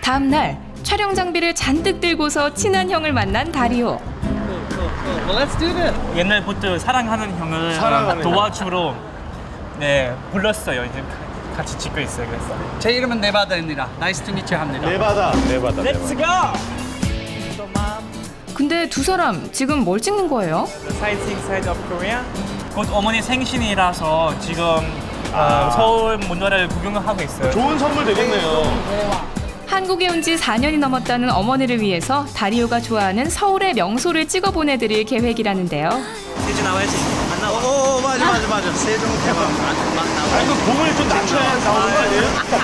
다음 날 촬영 장비를 잔뜩 들고서 친한 형을 만난 다리오. 옛날부터 사랑하는 형을 도와주러 불렀어요. 이제 같이 찍고 있어요. 그래서 제 이름은 네바다입니다. 나이스 투 미츠 합니다. 네바다. Let's go! 근데 두 사람 지금 뭘 찍는 거예요? The sightseeing side of Korea. 곧 어머니 생신이라서 지금 서울 문화를 구경하고 있어요. 좋은 선물 되겠네요. 한국에 온 지 4년이 넘었다는 어머니를 위해서 다리오가 좋아하는 서울의 명소를 찍어 보내드릴 계획이라는데요. 세주 나와야지. 안 나와. 오, 맞아. 세종대왕 안 나와. 아니, 그 공을 좀 낮춰야 나오는 거 아니에요?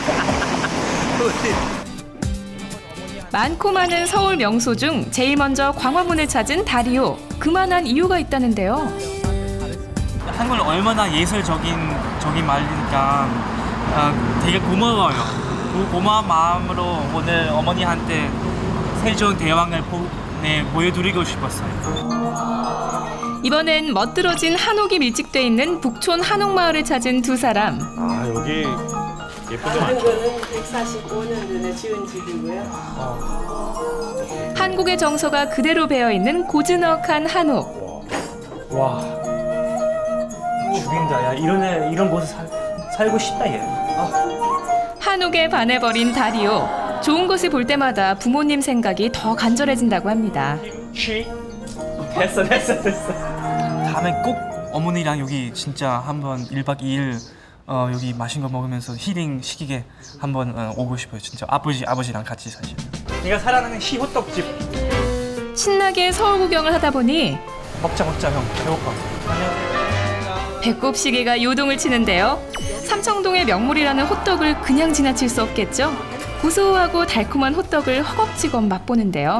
많고 많은 서울 명소 중 제일 먼저 광화문을 찾은 다리오. 그만한 이유가 있다는데요. 한국은 얼마나 예술적인 말이니까 되게 고마워요. 그 고마운 마음으로 오늘 어머니한테 세종대왕을 보여드리고 싶었어요. 이번엔 멋들어진 한옥이 밀집돼 있는 북촌 한옥마을을 찾은 두 사람. 아, 여기 예쁜 데 많죠. 거는 145년 전에 지은 집이고요. 한국의 정서가 그대로 배어있는 고즈넉한 한옥. 와, 죽인다. 야, 이런 곳에 살고 싶다 얘. 한옥에 반해버린 다리오. 좋은 곳을 볼 때마다 부모님 생각이 더 간절해진다고 합니다. 됐어. 다음에 꼭 어머니랑 여기 진짜 한번 1박 2일 여기 맛있는 거 먹으면서 힐링 시키게 한번 오고 싶어요. 진짜 아버지랑 같이 사실. 네가 사랑하는 시호떡집. 신나게 서울 구경을 하다 보니 먹자 형. 배고파. 배꼽 시계가 요동을 치는데요. 삼청동의 명물이라는 호떡을 그냥 지나칠 수 없겠죠. 고소하고 달콤한 호떡을 허겁지겁 맛보는데요.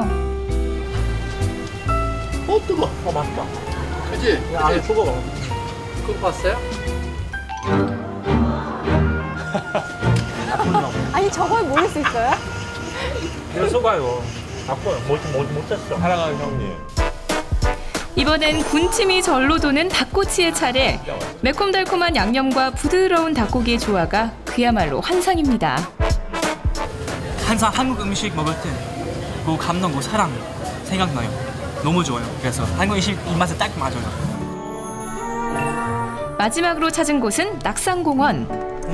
뜨거. 맛있다. 그지? 안에 초코가. 그거 봤어요? 아니 저걸 모를 수 있어요? 이거 속아요. 아파요. 못 잤어. 사랑하는 형님. 이번엔 군침이 절로 도는 닭꼬치의 차례. 매콤달콤한 양념과 부드러운 닭고기의 조화가 그야말로 환상입니다. 항상 한국 음식 먹을 때 그 감동, 그 사랑 생각나요. 너무 좋아요. 그래서 한국 음식 입맛에 딱 맞아요. 마지막으로 찾은 곳은 낙산공원.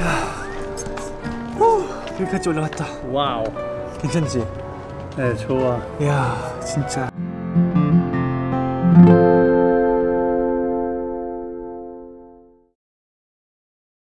여기까지 올라갔다. 와우. 괜찮지? 네, 좋아. 이야, 진짜.